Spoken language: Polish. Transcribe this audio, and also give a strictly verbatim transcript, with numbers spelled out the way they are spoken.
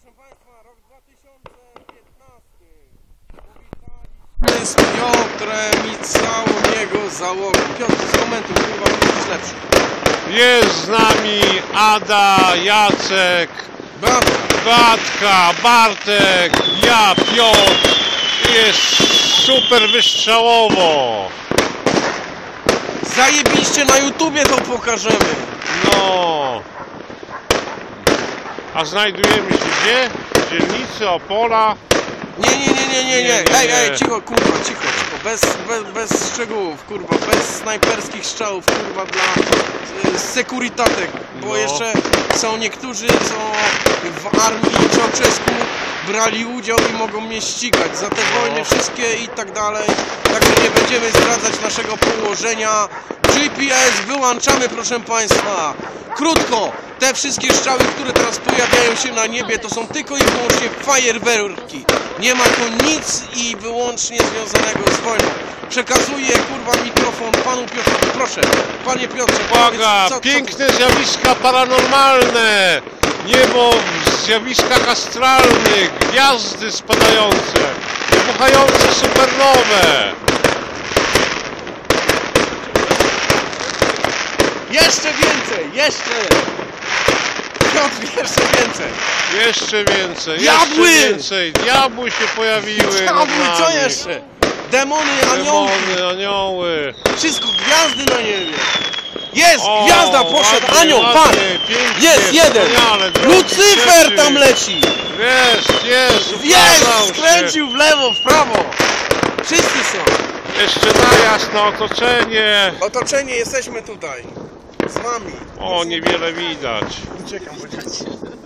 proszę Państwa, rok dwa tysiące piętnasty. Powitaliśmy z Piotrem i całą jego załogą. Piotr, skomentuj, kurwa, będziesz lepszy. Jest z nami Ada, Jacek, Brawo. Batka, Bartek, ja, Piotr. Jest super wystrzałowo. Zajebiście, na YouTubie to pokażemy. No. A znajdujemy się gdzie? W dzielnicy Opola. Nie, nie, nie, nie, nie, nie. Ej, ej, cicho, kurwa, cicho, cicho. Bez, bez, bez szczegółów, kurwa, bez snajperskich strzałów, kurwa, dla e, sekuritatek. Bo No. jeszcze są niektórzy, co w armii Czałczesku brali udział i mogą mnie ścigać za te wojny wszystkie i tak dalej. Także nie będziemy zdradzać naszego położenia. G P S wyłączamy, proszę Państwa. Krótko, te wszystkie strzały, które teraz pojawiają się na niebie, to są tylko i wyłącznie fajerwerki. Nie ma tu nic i wyłącznie związanego z wojną. Przekazuję, kurwa, mikrofon panu Piotrowi. Proszę, panie Piotrze, Uwaga, co, piękne co... zjawiska paranormalne. Niebo, zjawiska astralne, gwiazdy spadające, wybuchające supernowe. Jeszcze więcej, jeszcze! Piotr, jeszcze więcej! Jeszcze więcej, Diabły! jeszcze więcej. Diabły się pojawiły. Diabły, co jeszcze? Demony, anioły! Demony, anioły. Wszystko, gwiazdy na niebie! Jest! O, gwiazda poszedł! ładnie, Anioł, ładnie, patrz! pięknie, Jest jeden! drogi Lucyfer cieszy. tam leci! Jest, jest, Jest! ukazał się. Skręcił w lewo, w prawo! Wszyscy są! Jeszcze najazd na otoczenie. Otoczenie, jesteśmy tutaj! Z wami! O, niewiele widać. Uciekam, uciekam.